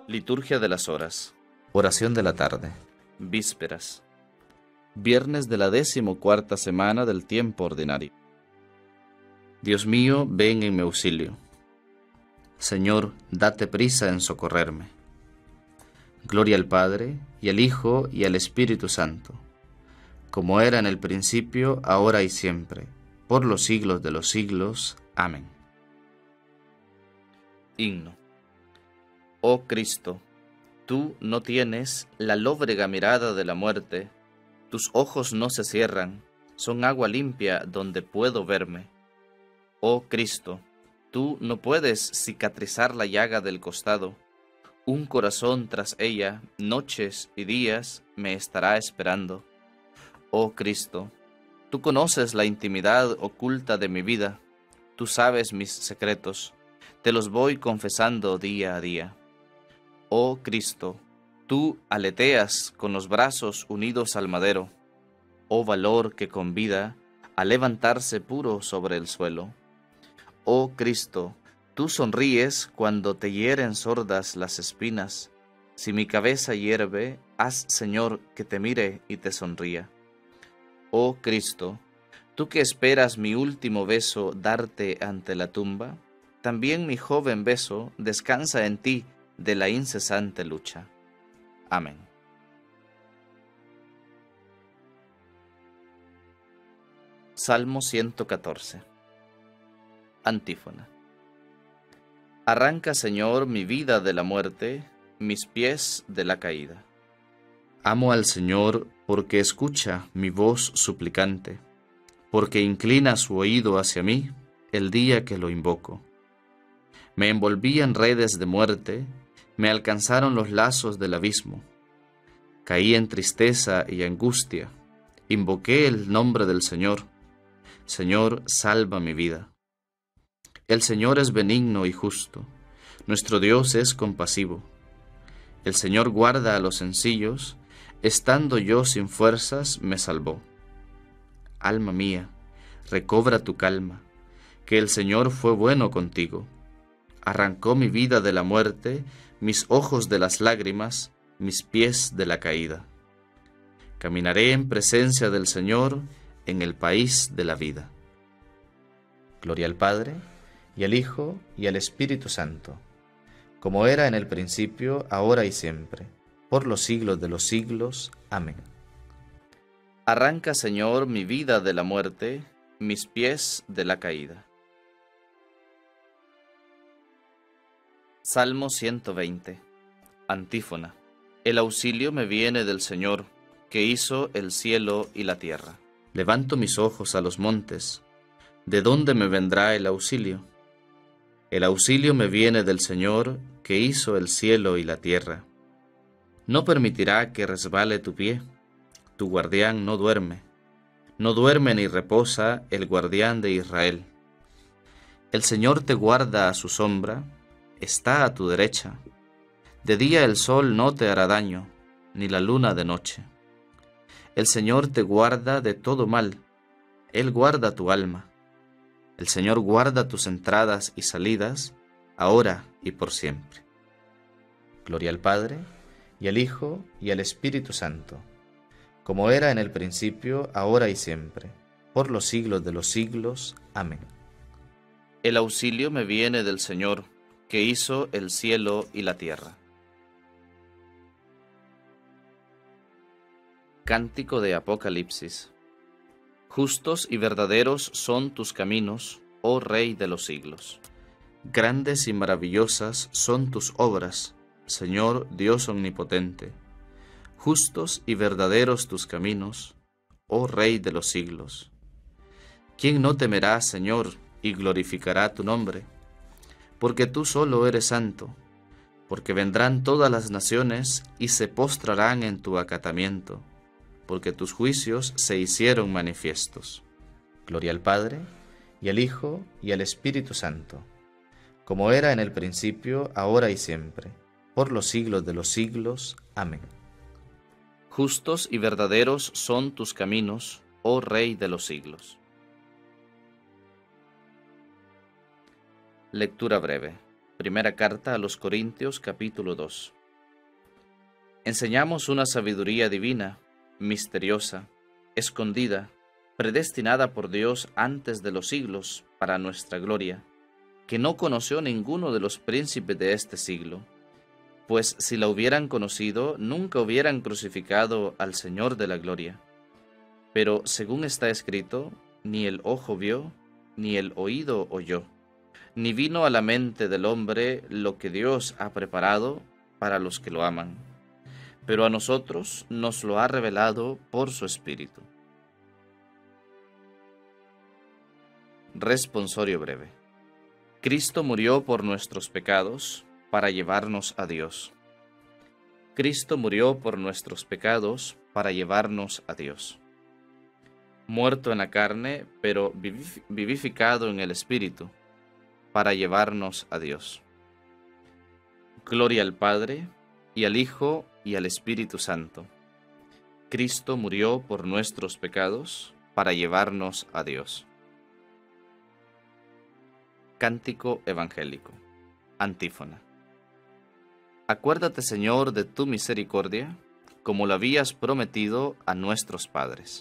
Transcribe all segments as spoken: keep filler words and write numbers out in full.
Liturgia de las horas. Oración de la tarde. Vísperas. Viernes de la decimocuarta semana del tiempo ordinario. Dios mío, ven en mi auxilio. Señor, date prisa en socorrerme. Gloria al Padre, y al Hijo, y al Espíritu Santo, como era en el principio, ahora y siempre, por los siglos de los siglos. Amén. Himno. Oh Cristo, tú no tienes la lóbrega mirada de la muerte, tus ojos no se cierran, son agua limpia donde puedo verme. Oh Cristo, tú no puedes cicatrizar la llaga del costado, un corazón tras ella, noches y días, me estará esperando. Oh Cristo, tú conoces la intimidad oculta de mi vida, tú sabes mis secretos, te los voy confesando día a día. Oh Cristo, tú aleteas con los brazos unidos al madero, oh valor que convida a levantarse puro sobre el suelo. Oh Cristo, tú sonríes cuando te hieren sordas las espinas. Si mi cabeza hierve, haz, Señor, que te mire y te sonría. Oh Cristo, tú que esperas mi último beso darte ante la tumba, también mi joven beso descansa en ti de la incesante lucha. Amén. Salmo ciento catorce. Antífona. Arranca, Señor, mi vida de la muerte, mis pies de la caída. Amo al Señor porque escucha mi voz suplicante, porque inclina su oído hacia mí el día que lo invoco. Me envolví en redes de muerte, me alcanzaron los lazos del abismo. Caí en tristeza y angustia, invoqué el nombre del Señor. Señor, salva mi vida. El Señor es benigno y justo, nuestro Dios es compasivo. El Señor guarda a los sencillos, estando yo sin fuerzas me salvó. Alma mía, recobra tu calma, que el Señor fue bueno contigo. Arrancó mi vida de la muerte, mis ojos de las lágrimas, mis pies de la caída. Caminaré en presencia del Señor en el país de la vida. Gloria al Padre, y al Hijo, y al Espíritu Santo, como era en el principio, ahora y siempre, por los siglos de los siglos. Amén. Arranca, Señor, mi vida de la muerte, mis pies de la caída. Salmo ciento veinte. Antífona. El auxilio me viene del Señor, que hizo el cielo y la tierra. Levanto mis ojos a los montes. ¿De dónde me vendrá el auxilio? El auxilio me viene del Señor, que hizo el cielo y la tierra. No permitirá que resbale tu pie. Tu guardián no duerme. No duerme ni reposa el guardián de Israel. El Señor te guarda a su sombra, está a tu derecha. De día el sol no te hará daño, ni la luna de noche. El Señor te guarda de todo mal, Él guarda tu alma. El Señor guarda tus entradas y salidas, ahora y por siempre. Gloria al Padre, y al Hijo, y al Espíritu Santo, como era en el principio, ahora y siempre, por los siglos de los siglos. Amén. El auxilio me viene del Señor, que hizo el cielo y la tierra. Cántico de Apocalipsis. Justos y verdaderos son tus caminos, oh Rey de los siglos. Grandes y maravillosas son tus obras, Señor Dios omnipotente. Justos y verdaderos tus caminos, oh Rey de los siglos. ¿Quién no temerá, Señor, y glorificará tu nombre? Porque tú solo eres santo, porque vendrán todas las naciones y se postrarán en tu acatamiento, porque tus juicios se hicieron manifiestos. Gloria al Padre, y al Hijo, y al Espíritu Santo, como era en el principio, ahora y siempre, por los siglos de los siglos. Amén. Justos y verdaderos son tus caminos, oh Rey de los siglos. Lectura breve. Primera carta a los Corintios, capítulo dos. Enseñamos una sabiduría divina, misteriosa, escondida, predestinada por Dios antes de los siglos para nuestra gloria, que no conoció ninguno de los príncipes de este siglo, pues si la hubieran conocido, nunca hubieran crucificado al Señor de la gloria. Pero según está escrito, ni el ojo vio, ni el oído oyó, ni vino a la mente del hombre lo que Dios ha preparado para los que lo aman. Pero a nosotros nos lo ha revelado por su Espíritu. Responsorio breve. Cristo murió por nuestros pecados para llevarnos a Dios. Cristo murió por nuestros pecados para llevarnos a Dios. Muerto en la carne, pero vivificado en el Espíritu, para llevarnos a Dios. Gloria al Padre, y al Hijo, y al Espíritu Santo. Cristo murió por nuestros pecados, para llevarnos a Dios. Cántico evangélico. Antífona. Acuérdate, Señor, de tu misericordia, como lo habías prometido a nuestros padres.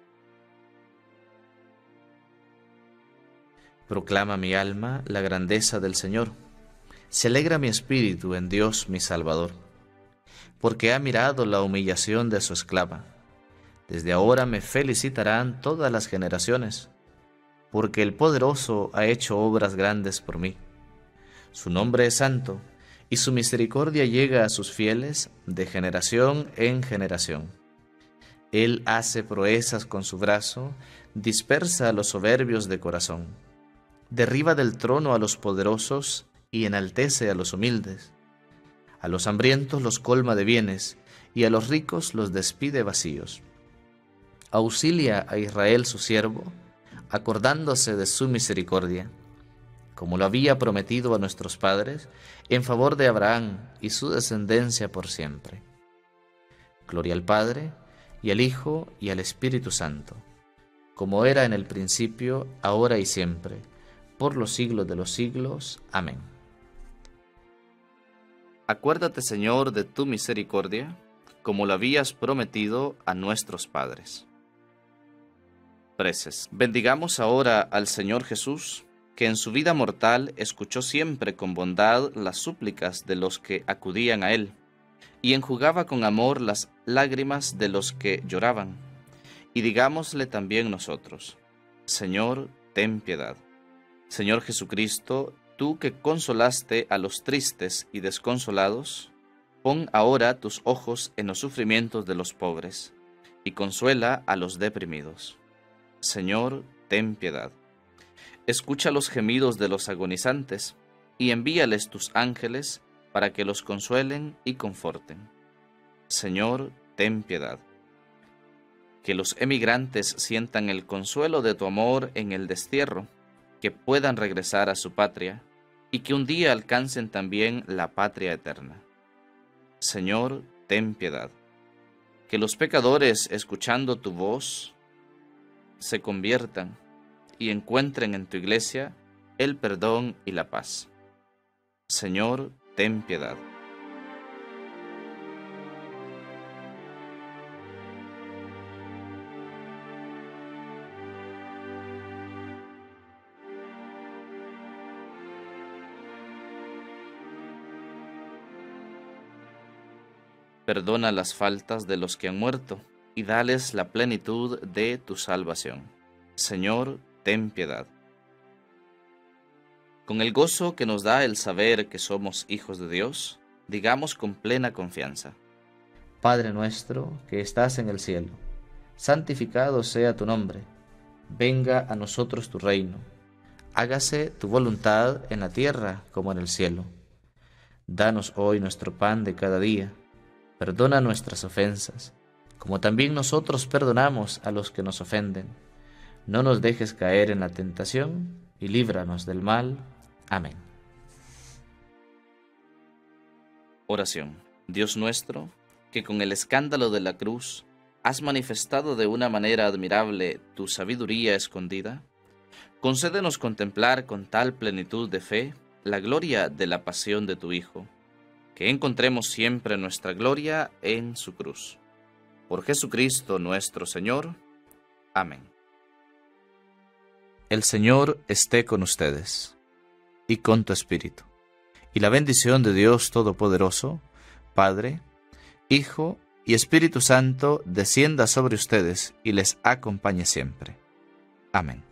Proclama mi alma la grandeza del Señor. Se alegra mi espíritu en Dios mi Salvador, porque ha mirado la humillación de su esclava. Desde ahora me felicitarán todas las generaciones, porque el Poderoso ha hecho obras grandes por mí. Su nombre es santo, y su misericordia llega a sus fieles de generación en generación. Él hace proezas con su brazo, dispersa a los soberbios de corazón. Derriba del trono a los poderosos y enaltece a los humildes. A los hambrientos los colma de bienes, y a los ricos los despide vacíos. Auxilia a Israel su siervo, acordándose de su misericordia, como lo había prometido a nuestros padres, en favor de Abraham y su descendencia por siempre. Gloria al Padre, y al Hijo, y al Espíritu Santo, como era en el principio, ahora y siempre, por los siglos de los siglos. Amén. Acuérdate, Señor, de tu misericordia, como lo habías prometido a nuestros padres. Preces. Bendigamos ahora al Señor Jesús, que en su vida mortal escuchó siempre con bondad las súplicas de los que acudían a él, y enjugaba con amor las lágrimas de los que lloraban. Y digámosle también nosotros: Señor, ten piedad. Señor Jesucristo, tú que consolaste a los tristes y desconsolados, pon ahora tus ojos en los sufrimientos de los pobres, y consuela a los deprimidos. Señor, ten piedad. Escucha los gemidos de los agonizantes, y envíales tus ángeles para que los consuelen y conforten. Señor, ten piedad. Que los emigrantes sientan el consuelo de tu amor en el destierro, que puedan regresar a su patria, y que un día alcancen también la patria eterna. Señor, ten piedad. Que los pecadores, escuchando tu voz, se conviertan y encuentren en tu iglesia el perdón y la paz. Señor, ten piedad. Perdona las faltas de los que han muerto, y dales la plenitud de tu salvación. Señor, ten piedad. Con el gozo que nos da el saber que somos hijos de Dios, digamos con plena confianza: Padre nuestro que estás en el cielo, santificado sea tu nombre. Venga a nosotros tu reino. Hágase tu voluntad en la tierra como en el cielo. Danos hoy nuestro pan de cada día. Perdona nuestras ofensas, como también nosotros perdonamos a los que nos ofenden. No nos dejes caer en la tentación, y líbranos del mal. Amén. Oración. Dios nuestro, que con el escándalo de la cruz has manifestado de una manera admirable tu sabiduría escondida, concédenos contemplar con tal plenitud de fe la gloria de la pasión de tu Hijo, que encontremos siempre nuestra gloria en su cruz. Por Jesucristo nuestro Señor. Amén. El Señor esté con ustedes y con tu espíritu. Y la bendición de Dios Todopoderoso, Padre, Hijo y Espíritu Santo, descienda sobre ustedes y les acompañe siempre. Amén.